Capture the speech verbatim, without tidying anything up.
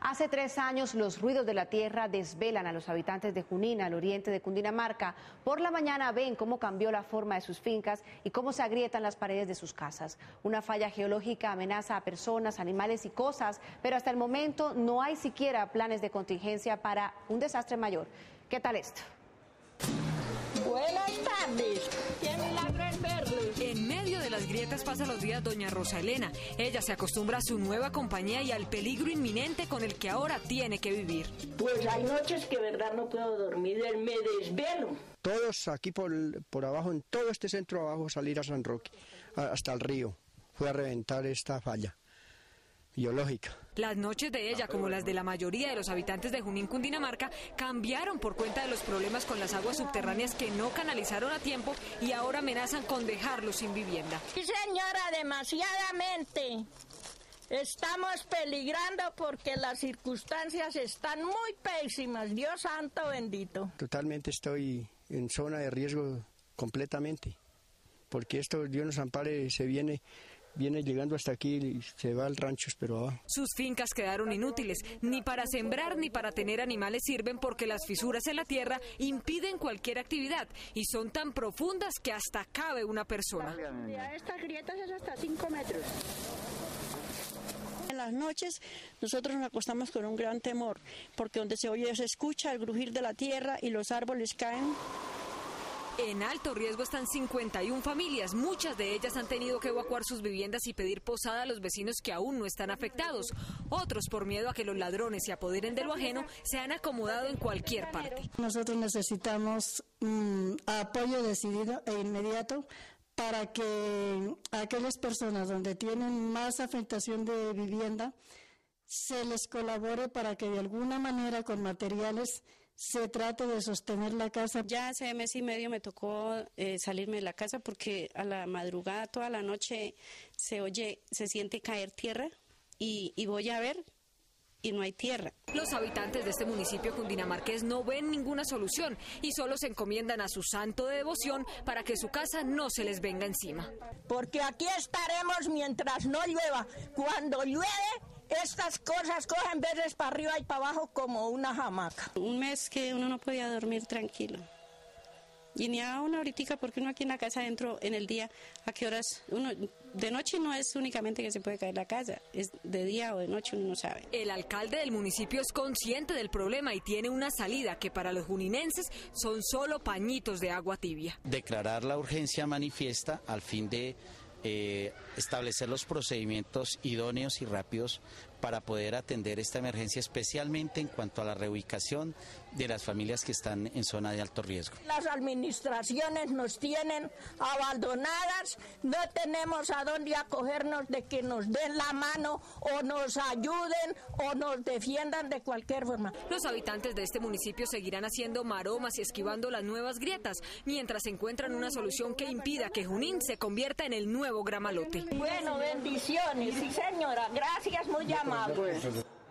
Hace tres años los ruidos de la tierra desvelan a los habitantes de Junín, al oriente de Cundinamarca. Por la mañana ven cómo cambió la forma de sus fincas y cómo se agrietan las paredes de sus casas. Una falla geológica amenaza a personas, animales y cosas, pero hasta el momento no hay siquiera planes de contingencia para un desastre mayor. ¿Qué tal esto? Buenas tardes. Qué milagro es verlos. En medio de las grietas pasa los días doña Rosa Elena. Ella se acostumbra a su nueva compañía y al peligro inminente con el que ahora tiene que vivir. Pues hay noches que verdad no puedo dormir, me desvelo. Todos aquí por, por abajo, en todo este centro abajo, salir a San Roque, hasta el río, fue a reventar esta falla biológica. Las noches de ella, como las de la mayoría de los habitantes de Junín, Cundinamarca, cambiaron por cuenta de los problemas con las aguas subterráneas que no canalizaron a tiempo y ahora amenazan con dejarlos sin vivienda. Sí, señora, demasiadamente. Estamos peligrando porque las circunstancias están muy pésimas. Dios santo bendito. Totalmente estoy en zona de riesgo completamente, porque esto, Dios nos ampare, se viene... Viene llegando hasta aquí y se va al rancho, pero abajo. Sus fincas quedaron inútiles. Ni para sembrar ni para tener animales sirven porque las fisuras en la tierra impiden cualquier actividad y son tan profundas que hasta cabe una persona. Estas grietas es hasta cinco metros. En las noches nosotros nos acostamos con un gran temor porque donde se oye se escucha el crujir de la tierra y los árboles caen. En alto riesgo están cincuenta y una familias, muchas de ellas han tenido que evacuar sus viviendas y pedir posada a los vecinos que aún no están afectados. Otros, por miedo a que los ladrones se apoderen de lo ajeno, se han acomodado en cualquier parte. Nosotros necesitamos um, apoyo decidido e inmediato para que aquellas personas donde tienen más afectación de vivienda se les colabore para que de alguna manera con materiales se trate de sostener la casa. Ya hace mes y medio me tocó eh, salirme de la casa porque a la madrugada, toda la noche, se oye, se siente caer tierra y, y voy a ver y no hay tierra. Los habitantes de este municipio cundinamarqués no ven ninguna solución y solo se encomiendan a su santo de devoción para que su casa no se les venga encima. Porque aquí estaremos mientras no llueva. Cuando llueve, estas cosas cogen veces para arriba y para abajo como una hamaca. Un mes que uno no podía dormir tranquilo. Y ni a una horitica, porque uno aquí en la casa adentro, en el día, ¿a qué horas? Uno de noche no es únicamente que se puede caer la casa, es de día o de noche, uno no sabe. El alcalde del municipio es consciente del problema y tiene una salida que para los juninenses son solo pañitos de agua tibia. Declarar la urgencia manifiesta al fin de eh, establecer los procedimientos idóneos y rápidos para poder atender esta emergencia, especialmente en cuanto a la reubicación de las familias que están en zona de alto riesgo. Las administraciones nos tienen abandonadas, no tenemos a dónde acogernos de que nos den la mano o nos ayuden o nos defiendan de cualquier forma. Los habitantes de este municipio seguirán haciendo maromas y esquivando las nuevas grietas, mientras encuentran una solución que impida que Junín se convierta en el nuevo Gramalote. Bueno, bendiciones, sí señora, gracias, muy amable.